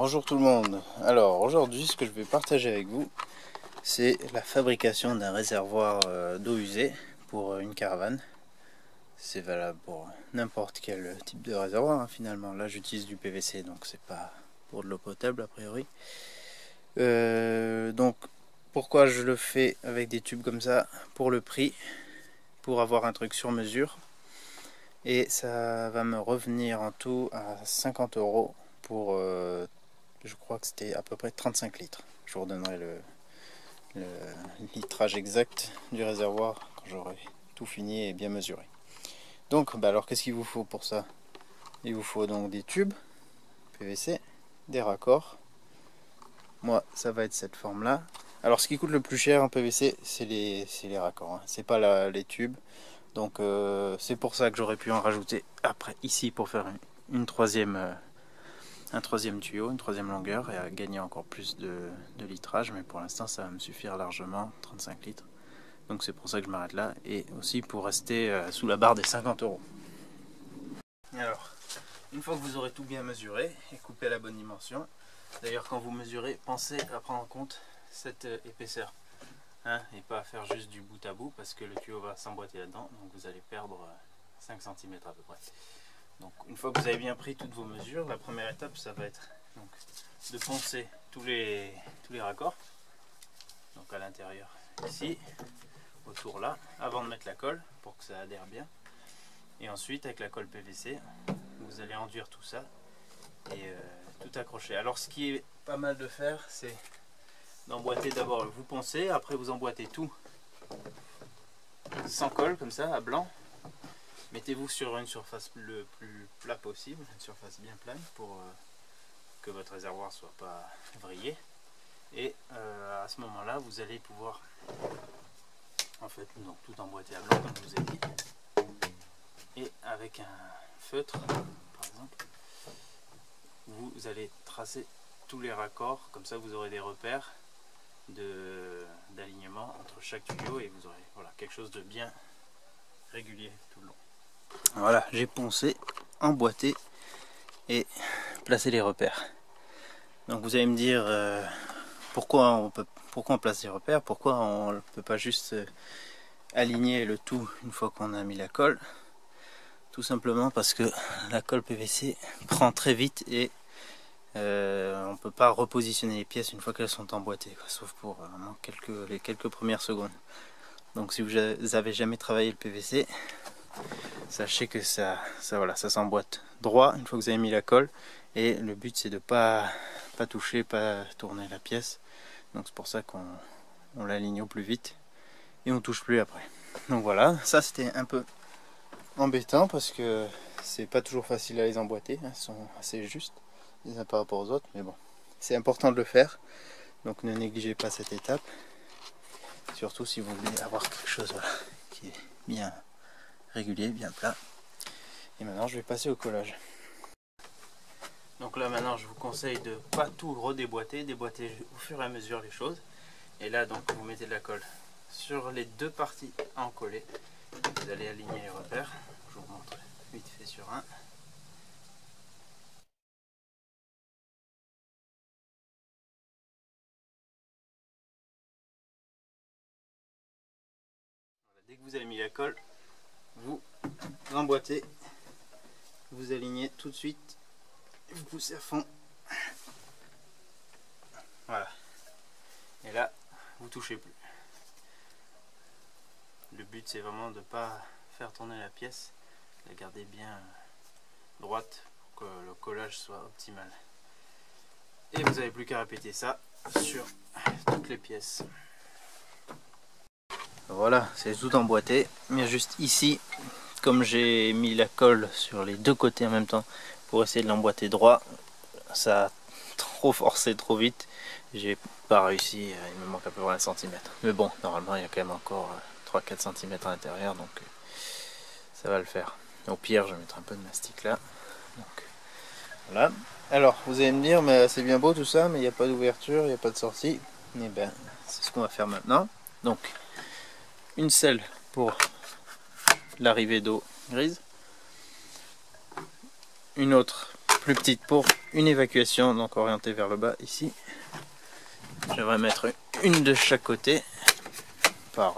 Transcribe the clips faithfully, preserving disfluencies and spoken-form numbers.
Bonjour tout le monde. Alors aujourd'hui ce que je vais partager avec vous, c'est la fabrication d'un réservoir d'eau usée pour une caravane. C'est valable pour n'importe quel type de réservoir hein, finalement. Là j'utilise du P V C, donc c'est pas pour de l'eau potable a priori. Euh, donc pourquoi je le fais avec des tubes comme ça? Pour le prix, pour avoir un truc sur mesure. Et ça va me revenir en tout à cinquante euros pour, euh, je crois que c'était à peu près trente-cinq litres. Je vous redonnerai le, le litrage exact du réservoir quand j'aurai tout fini et bien mesuré. Donc, bah alors qu'est-ce qu'il vous faut pour ça? Il vous faut donc des tubes P V C, des raccords. Moi, ça va être cette forme-là. Alors, ce qui coûte le plus cher en P V C, c'est les, les raccords. Hein. C'est pas la, les tubes. Donc, euh, c'est pour ça que j'aurais pu en rajouter après ici pour faire une, une troisième, euh, un troisième tuyau, une troisième longueur et à gagner encore plus de, de litrage. Mais pour l'instant, ça va me suffire largement, trente-cinq litres. Donc, c'est pour ça que je m'arrête là et aussi pour rester euh, sous la barre des cinquante euros. Alors, une fois que vous aurez tout bien mesuré et coupé à la bonne dimension, d'ailleurs, quand vous mesurez, pensez à prendre en compte cette euh, épaisseur. Hein, et pas à faire juste du bout à bout parce que le tuyau va s'emboîter là-dedans, donc vous allez perdre cinq centimètres à peu près. Donc une fois que vous avez bien pris toutes vos mesures, la première étape ça va être donc, de poncer tous les, tous les raccords, donc à l'intérieur ici, autour là, avant de mettre la colle pour que ça adhère bien. Et ensuite avec la colle P V C, vous allez enduire tout ça et euh, tout accrocher. Alors ce qui est pas mal de faire, c'est d'emboîter d'abord, vous poncez, après vous emboîtez tout sans colle comme ça, à blanc. Mettez-vous sur une surface le plus plat possible, une surface bien plane pour euh, que votre réservoir soit pas vrillé. Et euh, à ce moment là vous allez pouvoir en fait donc, tout emboîter à blanc comme je vous ai dit, et avec un feutre par exemple vous allez tracer tous les raccords, comme ça vous aurez des repères d'alignement entre chaque tuyau et vous aurez voilà, quelque chose de bien régulier tout le long. Voilà, j'ai poncé, emboîté et placé les repères. Donc vous allez me dire euh, pourquoi, on peut, pourquoi on place les repères, pourquoi on ne peut pas juste euh, aligner le tout une fois qu'on a mis la colle. Tout simplement parce que la colle P V C prend très vite et Euh, on ne peut pas repositionner les pièces une fois qu'elles sont emboîtées, quoi, sauf pour euh, quelques, les quelques premières secondes. Donc si vous avez jamais travaillé le P V C, sachez que ça, ça, voilà, ça s'emboîte droit une fois que vous avez mis la colle, et le but c'est de pas, pas toucher, pas tourner la pièce. Donc c'est pour ça qu'on on l'aligne au plus vite et on touche plus après. Donc voilà, ça c'était un peu embêtant parce que c'est pas toujours facile à les emboîter, hein, elles sont assez justes les uns par rapport aux autres, mais bon, c'est important de le faire, donc ne négligez pas cette étape, surtout si vous voulez avoir quelque chose voilà, qui est bien régulier, bien plat. Et maintenant je vais passer au collage. Donc là maintenant je vous conseille de pas tout redéboîter, déboîter au fur et à mesure les choses, et là donc vous mettez de la colle sur les deux parties à en coller, vous allez aligner les repères, je vous montre vite fait sur un. Dès que vous avez mis la colle, vous emboîtez, vous alignez tout de suite, vous poussez à fond. Voilà. Et là, vous touchez plus. Le but c'est vraiment de ne pas faire tourner la pièce, la garder bien droite pour que le collage soit optimal. Et vous n'avez plus qu'à répéter ça sur toutes les pièces. Voilà, c'est tout emboîté. Mais juste ici, comme j'ai mis la colle sur les deux côtés en même temps pour essayer de l'emboîter droit, ça a trop forcé trop vite. J'ai pas réussi, il me manque à peu près un centimètre. Mais bon, normalement il y a quand même encore trois à quatre centimètres à l'intérieur, donc ça va le faire. Au pire, je vais mettre un peu de mastic là. Donc, voilà. Alors, vous allez me dire, mais c'est bien beau tout ça, mais il n'y a pas d'ouverture, il n'y a pas de sortie. Et ben, c'est ce qu'on va faire maintenant. Donc, une selle pour l'arrivée d'eau grise, une autre plus petite pour une évacuation donc orientée vers le bas ici. J'aimerais mettre une de chaque côté par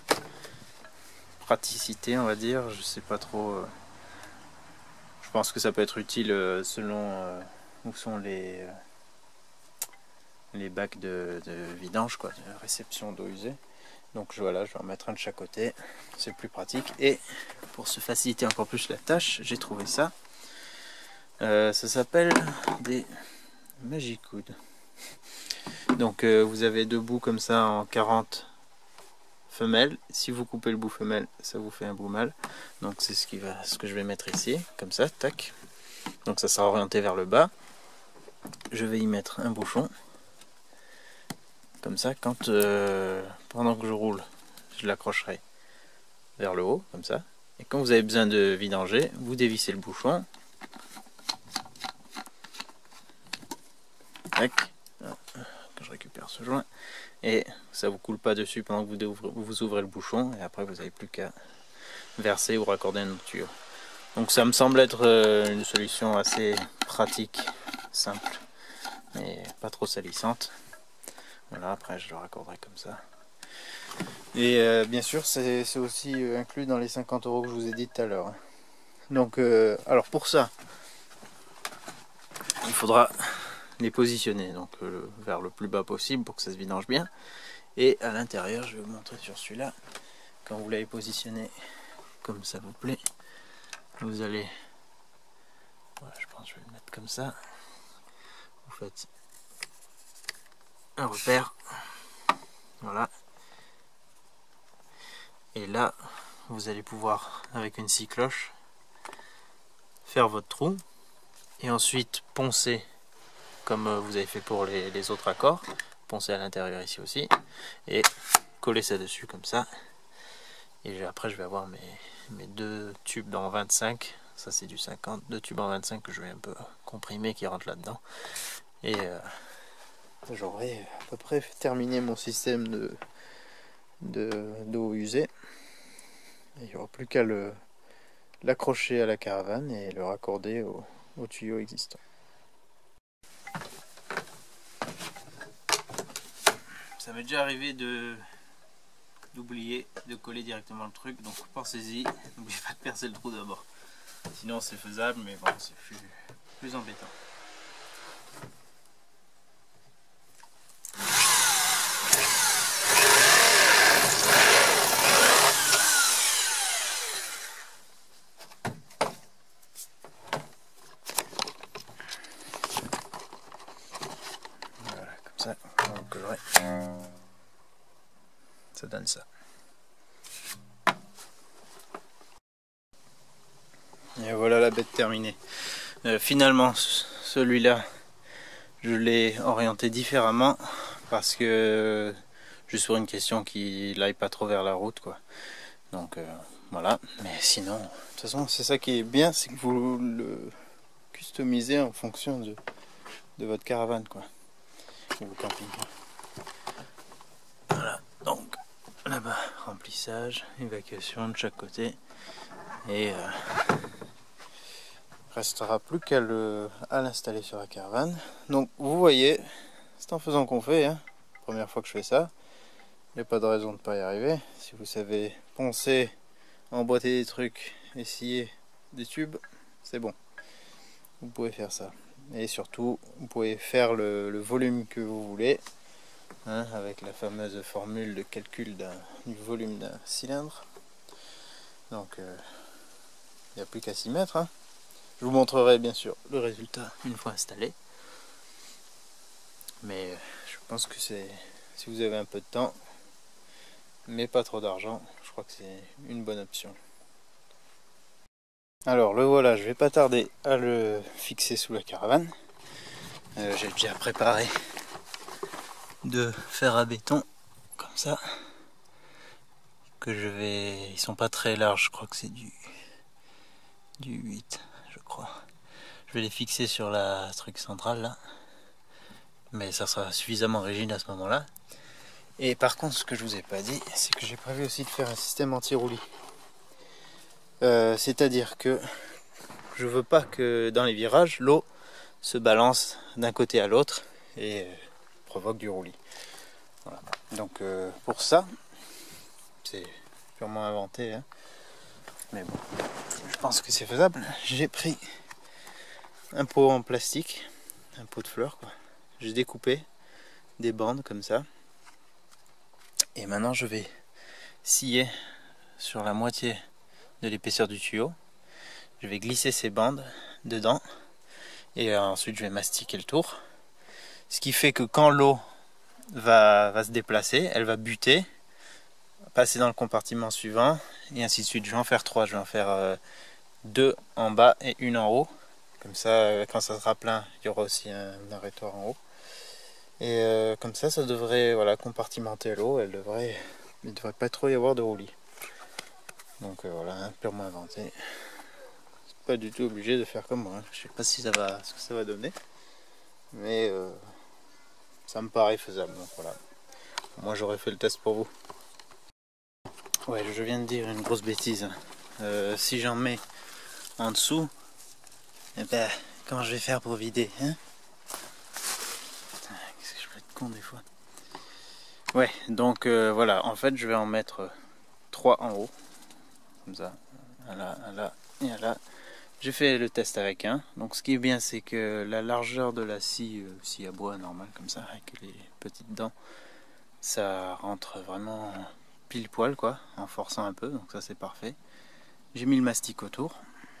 praticité, on va dire. Je sais pas trop. Je pense que ça peut être utile selon où sont les les bacs de, de vidange, quoi, de réception d'eau usée. Donc voilà, je vais en mettre un de chaque côté, c'est plus pratique. Et pour se faciliter encore plus la tâche, j'ai trouvé ça. Euh, ça s'appelle des Magicouds. Donc euh, vous avez deux bouts comme ça en quarante femelles. Si vous coupez le bout femelle, ça vous fait un bout mâle. Donc c'est ce qui va, ce que je vais mettre ici, comme ça, tac. Donc ça sera orienté vers le bas. Je vais y mettre un bouchon. Comme ça, quand euh, pendant que je roule, je l'accrocherai vers le haut, comme ça. Et quand vous avez besoin de vidanger, vous dévissez le bouchon. Tac. Quand je récupère ce joint. Et ça vous coule pas dessus pendant que vous ouvrez, vous ouvrez le bouchon. Et après, vous n'avez plus qu'à verser ou raccorder un autre tuyau. Donc ça me semble être une solution assez pratique, simple, mais pas trop salissante. Voilà, après je le raccorderai comme ça. Et euh, bien sûr, c'est aussi inclus dans les cinquante euros que je vous ai dit tout à l'heure. Donc, euh, alors pour ça, il faudra les positionner donc euh, vers le plus bas possible pour que ça se vidange bien. Et à l'intérieur, je vais vous montrer sur celui-là, quand vous l'avez positionné comme ça vous plaît, vous allez, voilà, je pense que je vais le mettre comme ça. Vous faites un repère. Voilà. Et là, vous allez pouvoir, avec une scie cloche, faire votre trou. Et ensuite poncer, comme vous avez fait pour les, les autres accords. Poncer à l'intérieur ici aussi. Et coller ça dessus comme ça. Et après, je vais avoir mes, mes deux tubes en vingt-cinq. Ça, c'est du cinquante. Deux tubes en vingt-cinq que je vais un peu comprimer qui rentrent là-dedans. Et euh, j'aurai à peu près terminé mon système de d'eau usée. Il n'y aura plus qu'à l'accrocher à la caravane et le raccorder au, au tuyau existant. Ça m'est déjà arrivé de d'oublier de coller directement le truc, donc pensez-y, n'oubliez pas de percer le trou d'abord. Sinon c'est faisable, mais bon, c'est plus, plus embêtant. Ça, donc, ouais. Ça donne ça. Et voilà la bête terminée. Euh, finalement, celui-là, je l'ai orienté différemment parce que juste pour une question qu'il n'aille pas trop vers la route, quoi. Donc euh, voilà. Mais sinon, de toute façon, c'est ça qui est bien, c'est que vous le customisez en fonction de, de votre caravane, quoi. Camping. Voilà, donc là-bas, remplissage, évacuation de chaque côté, et euh, restera plus qu'à l'installer sur la caravane. Donc vous voyez, c'est en faisant qu'on fait, hein. Première fois que je fais ça, il n'y a pas de raison de ne pas y arriver. Si vous savez poncer, emboîter des trucs, essayer des tubes, c'est bon, vous pouvez faire ça. Et surtout, vous pouvez faire le, le volume que vous voulez, hein, avec la fameuse formule de calcul du volume d'un cylindre. Donc, il euh, n'y a plus qu'à s'y mettre. Hein. Je vous montrerai bien sûr le résultat une fois installé. Mais euh, je pense que c'est, si vous avez un peu de temps, mais pas trop d'argent, je crois que c'est une bonne option. Alors le voilà, je vais pas tarder à le fixer sous la caravane. Euh, J'ai déjà préparé de fer à béton comme ça, que je vais, ils sont pas très larges, je crois que c'est du du huit, je crois. Je vais les fixer sur la truc centrale là, mais ça sera suffisamment rigide à ce moment là. Et par contre, ce que je vous ai pas dit, c'est que j'ai prévu aussi de faire un système anti-roulis. Euh, c'est à dire que je veux pas que dans les virages l'eau se balancent d'un côté à l'autre et euh, provoquent du roulis. Voilà. Donc euh, pour ça, c'est purement inventé, hein. Mais bon, je pense que c'est faisable. J'ai pris un pot en plastique, un pot de fleurs, quoi. J'ai découpé des bandes comme ça. Et maintenant je vais scier sur la moitié de l'épaisseur du tuyau. Je vais glisser ces bandes dedans. Et ensuite je vais mastiquer le tour. Ce qui fait que quand l'eau va, va se déplacer, elle va buter, passer dans le compartiment suivant, et ainsi de suite. Je vais en faire trois, je vais en faire euh, deux en bas et une en haut. Comme ça, euh, quand ça sera plein, il y aura aussi un, un arrêtoir en haut. Et euh, comme ça, ça devrait voilà, compartimenter l'eau, elle devrait, il ne devrait pas trop y avoir de roulis. Donc euh, voilà, hein, purement inventé. C'est pas du tout obligé de faire comme moi, hein. Je sais pas si ça va, ce que ça va donner, mais euh, ça me paraît faisable. Donc voilà, moi j'aurais fait le test pour vous. Ouais, je viens de dire une grosse bêtise. Euh, si j'en mets en dessous, eh ben, comment je vais faire pour vider, hein? Qu'est-ce que je peux être con des fois. Ouais, donc euh, voilà, en fait je vais en mettre trois en haut, comme ça, un là, un là et un là. J'ai fait le test avec un, donc ce qui est bien c'est que la largeur de la scie, euh, scie à bois normale comme ça, avec les petites dents, ça rentre vraiment pile poil quoi, en forçant un peu, donc ça c'est parfait. J'ai mis le mastic autour,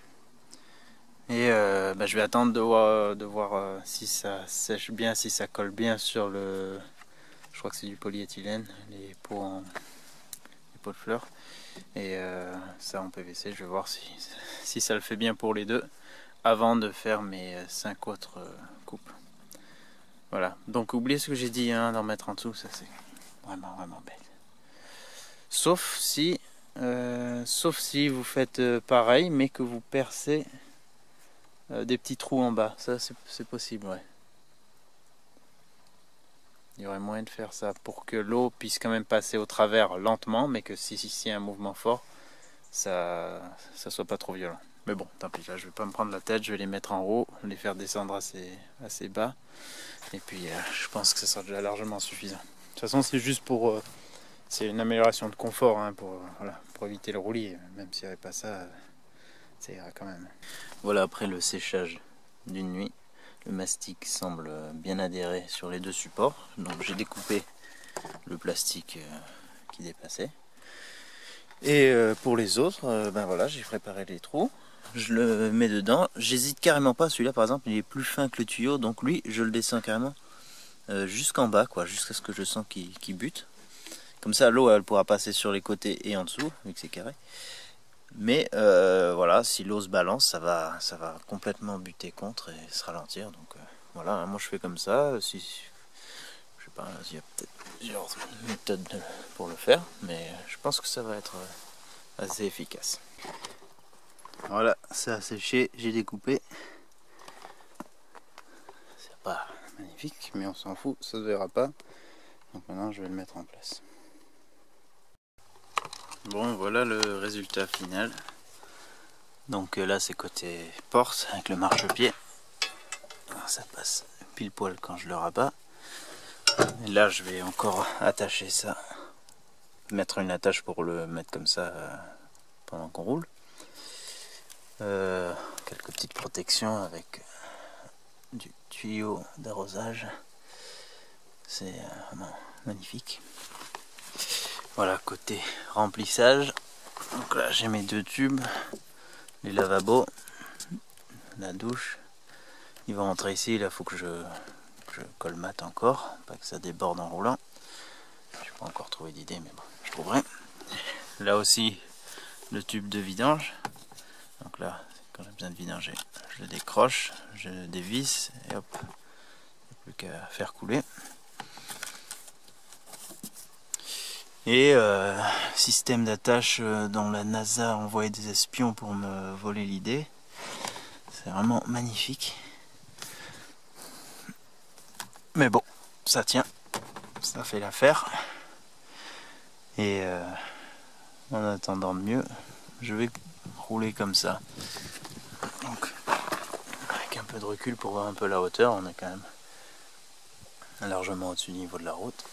et euh, bah, je vais attendre de voir, de voir euh, si ça sèche bien, si ça colle bien sur le, je crois que c'est du polyéthylène, les pots en, les pots de fleurs, et euh, ça en P V C, je vais voir si, si ça le fait bien pour les deux, avant de faire mes cinq autres euh, coupes. Voilà, donc oubliez ce que j'ai dit, hein, d'en mettre en dessous, ça c'est vraiment vraiment bête. Sauf si, euh, sauf si vous faites euh, pareil, mais que vous percez euh, des petits trous en bas. Ça, c'est possible, ouais. Il y aurait moyen de faire ça pour que l'eau puisse quand même passer au travers lentement, mais que si, si, si y a un mouvement fort, ça ça soit pas trop violent. Mais bon, tant pis, là je vais pas me prendre la tête, je vais les mettre en haut, les faire descendre assez, assez bas. Et puis euh, je pense que ça sera déjà largement suffisant. De toute façon, c'est juste pour... Euh, c'est une amélioration de confort, hein, pour, voilà, pour éviter le roulis. Même s'il n'y avait pas ça, ça ira quand même. Voilà, après le séchage d'une nuit, le mastic semble bien adhérer sur les deux supports. Donc j'ai découpé le plastique euh, qui dépassait. Et euh, pour les autres, euh, ben voilà, j'ai préparé les trous. Je le mets dedans. J'hésite carrément pas. Celui-là, par exemple, il est plus fin que le tuyau. Donc lui, je le descends carrément euh, jusqu'en bas, quoi, jusqu'à ce que je sens qu'il qu'il bute. Comme ça, l'eau, elle pourra passer sur les côtés et en dessous, vu que c'est carré. Mais euh, voilà, si l'eau se balance, ça va, ça va complètement buter contre et se ralentir. Donc euh, voilà, moi je fais comme ça. Si, je sais pas, il y a peut-être plusieurs méthodes pour le faire, mais je pense que ça va être assez efficace. Voilà, ça a séché, j'ai découpé. C'est pas magnifique, mais on s'en fout, ça se verra pas. Donc maintenant, je vais le mettre en place. Bon, voilà le résultat final. Donc là c'est côté porte avec le marchepied. Ça passe pile poil quand je le rabats. Et là je vais encore attacher ça. Mettre une attache pour le mettre comme ça euh, pendant qu'on roule. Euh, quelques petites protections avec du tuyau d'arrosage. C'est vraiment magnifique. Voilà, côté remplissage, donc là j'ai mes deux tubes, les lavabos, la douche. Il va rentrer ici, là il faut que je, que je colmate encore, pas que ça déborde en roulant. Je n'ai pas encore trouvé d'idée, mais bon, je trouverai. Là aussi, le tube de vidange. Donc là, quand j'ai besoin de vidanger, je le décroche, je dévisse et hop, il n'y a plus qu'à faire couler. Et euh, système d'attache dont la NASA a envoyé des espions pour me voler l'idée. C'est vraiment magnifique. Mais bon, ça tient. Ça fait l'affaire. Et euh, en attendant de mieux, je vais rouler comme ça. Donc, avec un peu de recul pour voir un peu la hauteur. On est quand même largement au-dessus du niveau de la route.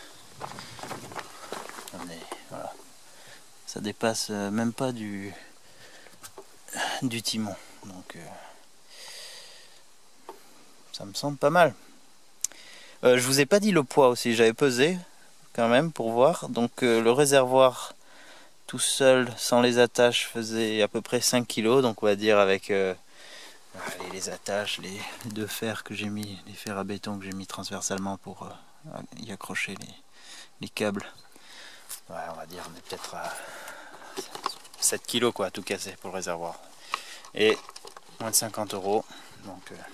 On est, voilà. Ça dépasse même pas du, du timon. Donc euh, ça me semble pas mal. Euh, je vous ai pas dit le poids aussi, j'avais pesé quand même pour voir. Donc euh, le réservoir tout seul, sans les attaches, faisait à peu près cinq kilos. Donc on va dire avec euh, les, les attaches, les, les deux fers que j'ai mis, les fers à béton que j'ai mis transversalement pour euh, y accrocher les, les câbles. Ouais, on va dire on est peut-être à sept kilos quoi, tout cassé pour le réservoir. Et moins de cinquante euros. Donc euh,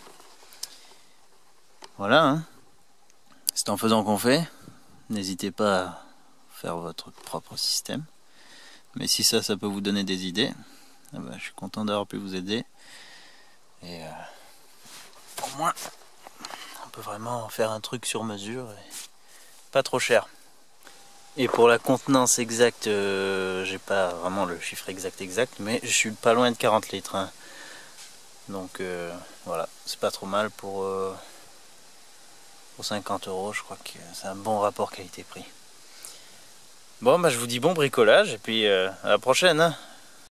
voilà, hein. C'est en faisant qu'on fait. N'hésitez pas à faire votre propre système. Mais si ça, ça peut vous donner des idées, eh ben, je suis content d'avoir pu vous aider. Et euh, au moins, on peut vraiment faire un truc sur mesure et pas trop cher. Et pour la contenance exacte, euh, j'ai pas vraiment le chiffre exact exact, mais je suis pas loin de quarante litres. Hein. Donc euh, voilà, c'est pas trop mal pour, euh, pour cinquante euros. Je crois que c'est un bon rapport qualité-prix. Bon, bah je vous dis bon bricolage et puis euh, à la prochaine. Hein.